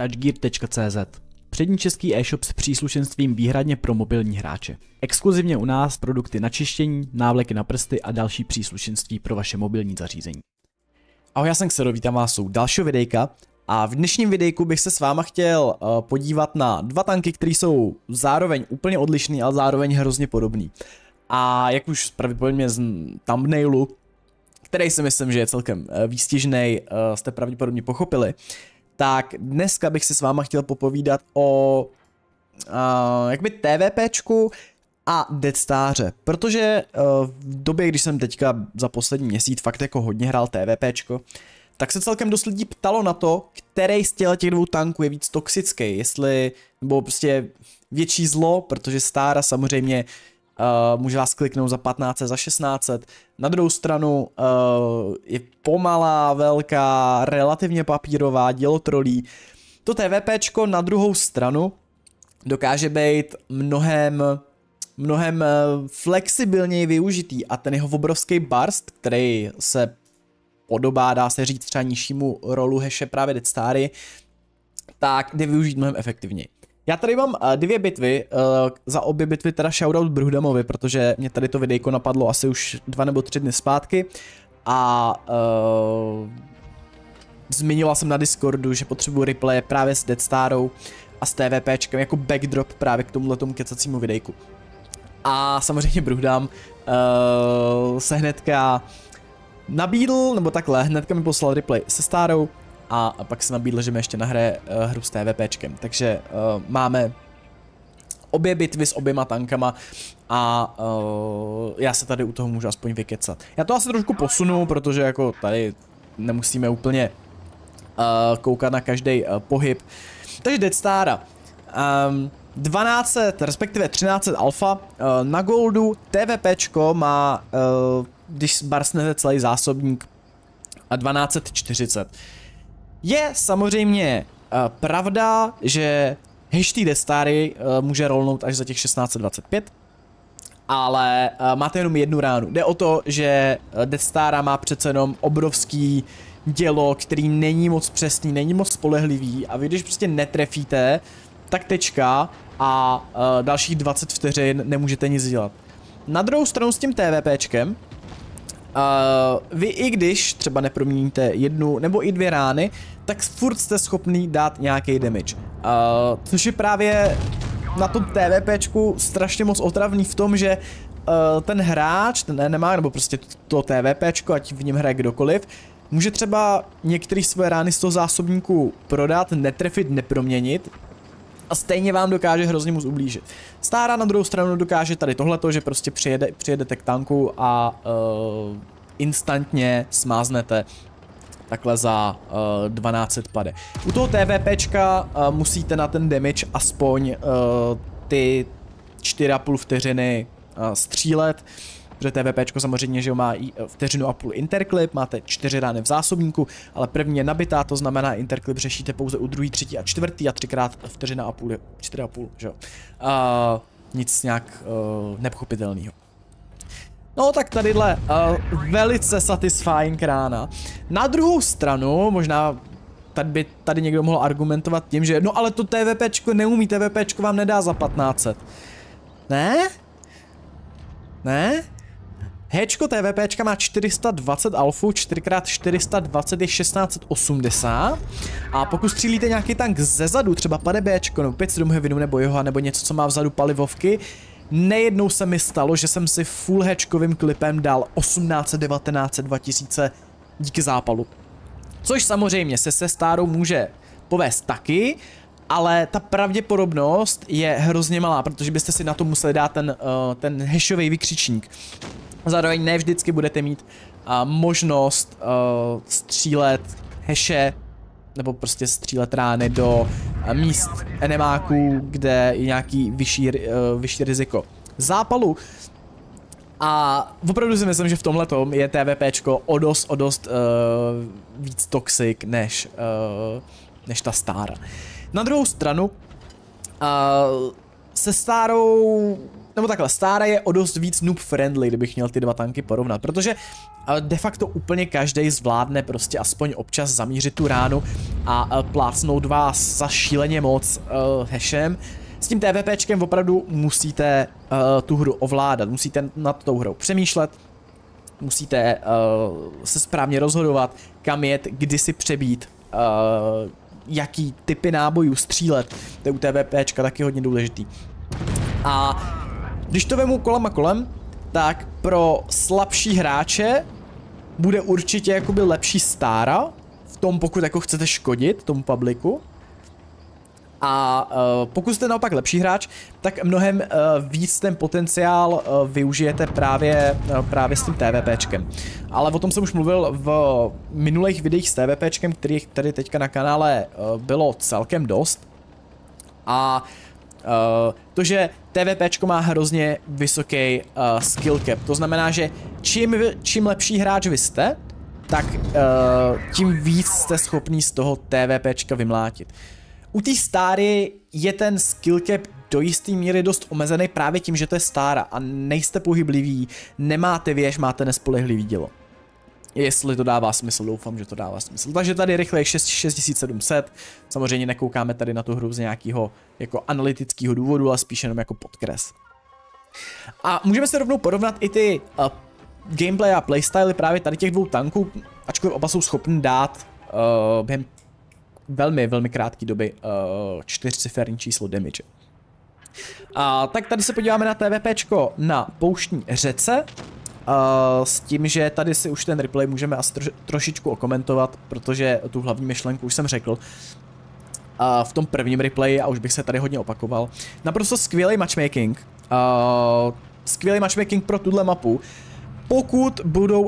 touchgear.cz. Přední český e-shop s příslušenstvím výhradně pro mobilní hráče. Exkluzivně u nás produkty na čištění, návleky na prsty a další příslušenství pro vaše mobilní zařízení. Ahoj, já jsem Xero, vítám vás u dalšího videjka a v dnešním videjku bych se s váma chtěl podívat na dva tanky, které jsou zároveň úplně odlišný, ale zároveň hrozně podobný. A jak už pravděpodobně z thumbnailu, který si myslím, že je celkem výstižnej, jste pravděpodobně pochopili, tak dneska bych si s váma chtěl popovídat o jakoby TVPčku a Deathstaře, protože v době, když jsem teďka za poslední měsíc fakt jako hodně hrál TVPčko, tak se celkem dost lidí ptalo na to, který z těch dvou tanků je víc toxický, jestli, nebo prostě větší zlo, protože Stára samozřejmě může vás kliknout za 1500, za 1600. Na druhou stranu je pomalá, velká, relativně papírová, dělotrolí. To TVPčko na druhou stranu dokáže být mnohem flexibilněji využitý a ten jeho obrovský burst, který se podobá, dá se říct, třeba nižšímu rolu hashe právě Deathstary, tak jde využít mnohem efektivněji. Já tady mám dvě bitvy, za obě bitvy teda shoutout Bruhdamovi, protože mě tady to videjko napadlo asi už 2 nebo 3 dny zpátky a zmiňoval jsem na Discordu, že potřebuji replay právě s Deathstarou a s TVPčkem jako backdrop právě k tomuhletomu kecacímu videjku. A samozřejmě Bruhdam se hnedka nabídl, nebo takhle, hnedka mi poslal replay se Stárou a pak se nabídl, že mi ještě nahraje hru s TVPčkem. Takže máme obě bitvy s oběma tankama a já se tady u toho můžu aspoň vykecat. Já to asi trošku posunu, protože jako tady nemusíme úplně koukat na každý pohyb. Takže Deathstara. 1200, respektive 1300 alfa na goldu, TVPčko má, když barsnete celý zásobník, 1240. Je samozřejmě pravda, že hash té Deathstary může rollnout až za těch 1625, ale máte jenom jednu ránu. Jde o to, že Deathstara má přece jenom obrovský dělo, který není moc přesný, není moc spolehlivý a vy když prostě netrefíte, tak tečka a dalších 20 vteřin nemůžete nic dělat. Na druhou stranu s tím TVPčkem, vy i když třeba neproměníte jednu nebo i 2 rány, tak furt jste schopný dát nějaký damage. Což je právě na tom TVPčku strašně moc otravný v tom, že ten hráč, ten nemá, nebo prostě to TVPčko, ať v něm hraje kdokoliv, může třeba některé své rány z toho zásobníku prodat, netrefit, neproměnit a stejně vám dokáže hrozně moc ublížit. Stára na druhou stranu dokáže tady tohleto, že prostě přijedete k tanku a instantně smáznete takhle za 1200 pade. U toho TVPčka musíte na ten damage aspoň ty 4,5 vteřiny střílet, protože TVPčko samozřejmě, že má i 1,5 vteřiny interklip, máte 4 rány v zásobníku, ale první je nabitá, to znamená interklip řešíte pouze u druhý, třetí a čtvrtý a 3x vteřina a půl, 4,5, že jo. Nic nějak nepochopitelného. No tak tadyhle velice satisfying rána. Na druhou stranu, možná tady někdo mohl argumentovat tím, že no ale to TVPčko neumí, TVPčko vám nedá za 1500. Ne? Ne? Hčko TVPčka má 420 alfu, 4x420 je 1680 a pokud střílíte nějaký tank zezadu, třeba padebéčko, nebo 507 heavy, nebo jeho, nebo něco, co má vzadu palivovky, nejednou se mi stalo, že jsem si full hčkovým klipem dal 1800, 1900, 2000 díky zápalu. Což samozřejmě se Stárou může povést taky, ale ta pravděpodobnost je hrozně malá, protože byste si na to museli dát ten hashový vykřičník. Zároveň ne vždycky budete mít možnost střílet hashe nebo prostě střílet rány do míst enemáků, kde je nějaký vyšší riziko zápalu. A opravdu si myslím, že v tomhletom je TVPčko o dost víc toxic než ta Stára. Na druhou stranu se Stárou nebo takhle, Stára je o dost víc noob friendly, kdybych měl ty dva tanky porovnat, protože de facto úplně každý zvládne prostě aspoň občas zamířit tu ránu a plácnout vás za šíleně moc hashem. S tím TVPčkem opravdu musíte tu hru ovládat, musíte nad tou hrou přemýšlet, musíte se správně rozhodovat, kam jet, kdy si přebít, jaký typy nábojů střílet, to je u TVPčka taky hodně důležitý. A když to vemu kolem a kolem, tak pro slabší hráče bude určitě jakoby lepší Stára, v tom pokud jako chcete škodit tomu publiku. A pokud jste naopak lepší hráč, tak mnohem víc ten potenciál využijete právě s tím TVPčkem. Ale o tom jsem už mluvil v minulých videích s TVPčkem, kterých tady teďka na kanále bylo celkem dost. A to, že TVPčko má hrozně vysoký skill cap, to znamená, že čím lepší hráč vy jste, tak tím víc jste schopný z toho TVPčka vymlátit. U té Stáry je ten skill cap do jisté míry dost omezený právě tím, že to je Stára a nejste pohybliví, nemáte věž, máte nespolehlivý dělo. Jestli to dává smysl, doufám, že to dává smysl. Takže tady rychle 6700, samozřejmě nekoukáme tady na tu hru z nějakého jako analytického důvodu, ale spíš jenom jako podkres. A můžeme se rovnou porovnat i ty gameplay a playstyly právě tady těch dvou tanků, ačkoliv oba jsou schopni dát během velmi krátké doby 4ciferní číslo damage. Tak tady se podíváme na TVPčko na pouštní řece. S tím, že tady si už ten replay můžeme asi trošičku okomentovat, protože tu hlavní myšlenku už jsem řekl v tom prvním replayi a už bych se tady hodně opakoval. Naprosto skvělý matchmaking. Skvělý matchmaking pro tuhle mapu, pokud budou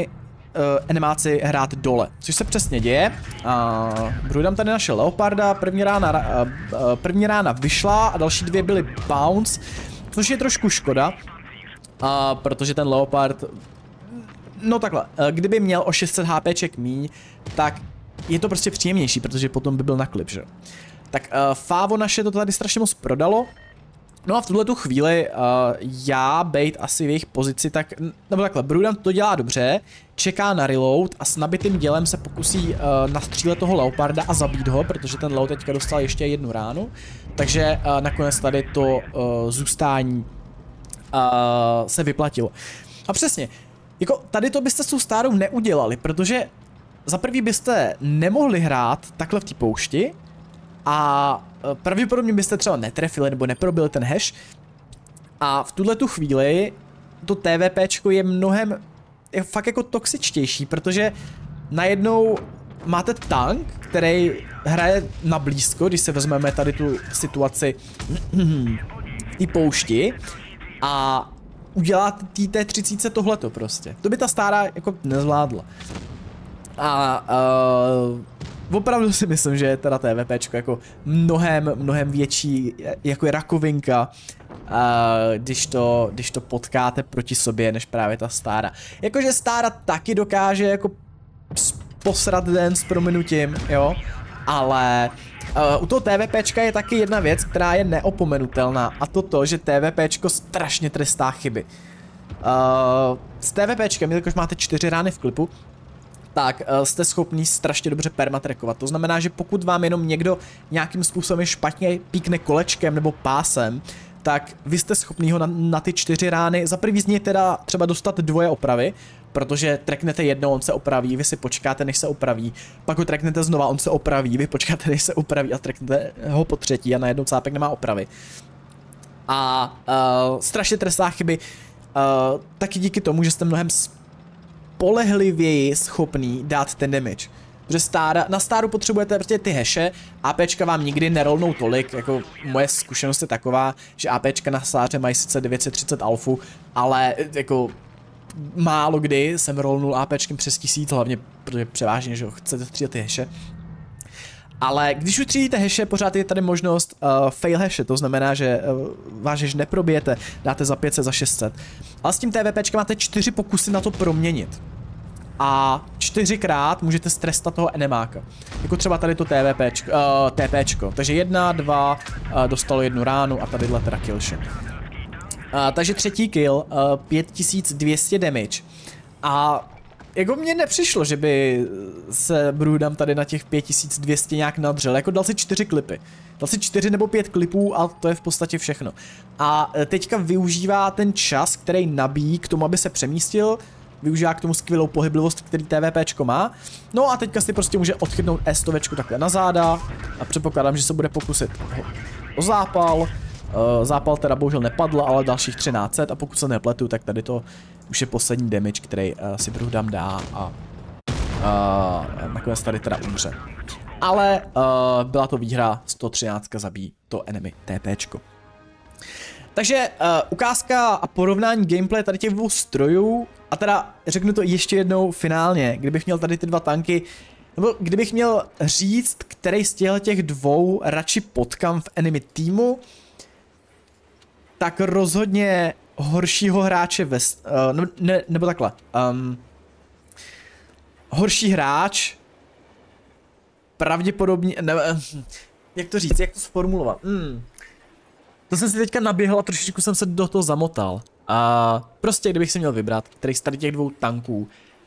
enemáci hrát dole, což se přesně děje. Brudam tady našel Leoparda, první rána vyšla a další dvě byly bounce, což je trošku škoda, protože ten Leopard, no takhle, kdyby měl o 600 HPček míň, tak je to prostě příjemnější, protože potom by byl na klip, že? Tak Favo naše to tady strašně moc prodalo. No a v tuhletu chvíli já bejt asi v jejich pozici, tak, nebo takhle, Brudam to dělá dobře, čeká na reload a s nabitým dělem se pokusí nastřílet toho Leoparda a zabít ho, protože ten Leo teďka dostal ještě jednu ránu, takže nakonec tady to zůstání se vyplatilo. A přesně, jako tady to byste s tou Stárou neudělali, protože za prvý byste nemohli hrát takhle v té poušti a pravděpodobně byste třeba netrefili nebo neprobili ten hash a v tuhletu chvíli to TVPčko je fakt jako toxičtější, protože najednou máte tank, který hraje na blízko, když se vezmeme tady tu situaci v té poušti a udělá té 30 tohleto prostě. To by ta Stára jako nezvládla. A opravdu si myslím, že je teda TVPčko jako mnohem větší jako je rakovinka, když to potkáte proti sobě, než právě ta Stára. Jakože Stára taky dokáže jako posrat den s prominutím, jo, ale u toho TVPčka je taky jedna věc, která je neopomenutelná, a to, že TVPčko strašně trestá chyby. S TVPčkem, jelikož máte 4 rány v klipu, tak jste schopní strašně dobře permatrekovat. To znamená, že pokud vám jenom někdo nějakým způsobem špatně píkne kolečkem nebo pásem, tak vy jste schopný ho na ty 4 rány za první z něj teda třeba dostat 2 opravy, protože tracknete jedno, on se opraví, vy si počkáte, než se opraví, pak ho tracknete znova, on se opraví, vy počkáte, než se opraví a tracknete ho po třetí a najednou cápek nemá opravy. A strašně trestá chyby taky díky tomu, že jste mnohem spolehlivěji schopný dát ten damage. Protože na Stáru potřebujete prostě ty heše, APčka vám nikdy nerolnou tolik, jako moje zkušenost je taková, že APčka na Stáře mají sice 930 alfu, ale jako málo kdy jsem rolnul APčkem přes 1000, hlavně protože převážně, že chcete střílet ty heše. Ale když utřídíte heše, pořád je tady možnost fail heše, to znamená, že váš hash neprobijete, dáte za 500, za 600. Ale s tím TVPčkem máte 4 pokusy na to proměnit. A 4krát můžete strestat toho enemáka. Jako třeba tady to TPčko. Takže 1, 2, dostalo 1 ránu a tadyhle teda killshot. Takže třetí kill, 5200 damage. A jako mně nepřišlo, že by se Broodham tady na těch 5200 nějak nadřel, jako dal si 4 klipy. Dal si 4 nebo 5 klipů a to je v podstatě všechno. A teďka využívá ten čas, který nabíjí k tomu, aby se přemístil, využívá k tomu skvělou pohyblivost, který TVPčko má. No a teďka si prostě může odchytnout S100 takhle na záda a předpokládám, že se bude pokusit o zápal. Zápal teda bohužel nepadl, ale dalších 1300 a pokud se nepletu, tak tady to už je poslední damage, který si Broodham dá a nakonec tady teda umře. Ale byla to výhra, 113 zabíjí to enemy TPčko. Takže ukázka a porovnání gameplay tady těch dvou strojů a teda řeknu to ještě jednou finálně, kdybych měl tady ty dva tanky, nebo kdybych měl říct, který z těch dvou radši potkám v enemy týmu, tak rozhodně horšího hráče nebo takhle. Horší hráč pravděpodobně, jak to říct, jak to sformulovat? To jsem si teďka naběhl a trošičku jsem se do toho zamotal. Prostě kdybych si měl vybrat, který z tady těch dvou tanků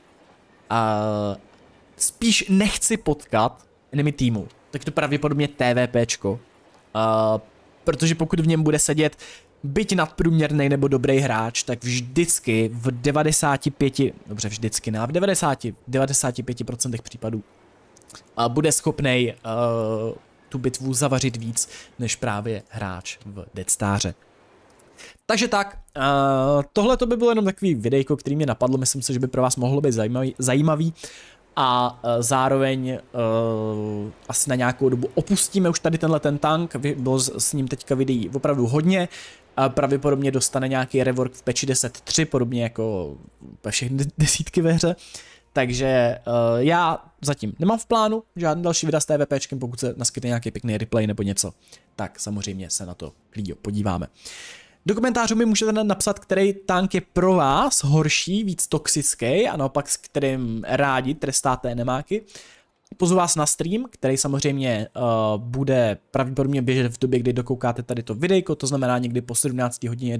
spíš nechci potkat enemy týmu, tak to pravděpodobně TVPčko. Protože pokud v něm bude sedět byť nadprůměrný nebo dobrý hráč, tak vždycky v 95, dobře vždycky, ne, v 95% případů bude schopnej tu bitvu zavařit víc, než právě hráč v Deathstaře. Takže tak, tohle to by bylo jenom takový videjko, který mě napadlo, myslím si, že by pro vás mohlo být zajímavý a zároveň asi na nějakou dobu opustíme už tady tenhle ten tank, bylo s ním teďka videí opravdu hodně, pravděpodobně dostane nějaký rework v patchi 10.3, podobně jako všechny desítky ve hře. Takže já zatím nemám v plánu žádný další videa s TVPčkem, pokud se naskytne nějaký pěkný replay nebo něco, tak samozřejmě se na to klidně podíváme. Do komentářů mi můžete napsat, který tank je pro vás horší, víc toxický a naopak s kterým rádi trestáte enemáky. Pozvu vás na stream, který samozřejmě bude pravděpodobně běžet v době, kdy dokoukáte tady to videjko, to znamená někdy po 17. hodině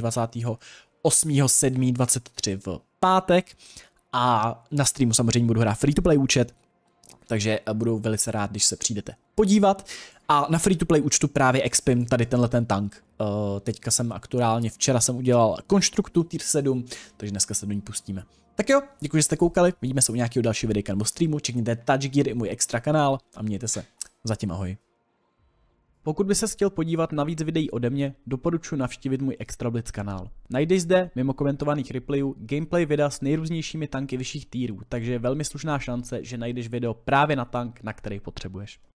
28.7.23 v pátek. A na streamu samozřejmě budu hrát free-to-play účet, takže budu velice rád, když se přijdete podívat. A na free-to-play účtu právě expim tady tenhle ten tank. Teďka jsem aktuálně, včera jsem udělal konstruktu tier 7, takže dneska se do ní pustíme. Tak jo, děkuji, že jste koukali, vidíme se u nějakého dalšího videa nebo streamu, čekněte Touch Gear i můj extra kanál a mějte se. Zatím ahoj. Pokud by se chtěl podívat na víc videí ode mě, doporučuji navštívit můj Extra Blitz kanál. Najdeš zde, mimo komentovaných replayů, gameplay videa s nejrůznějšími tanky vyšších tírů, takže je velmi slušná šance, že najdeš video právě na tank, na který potřebuješ.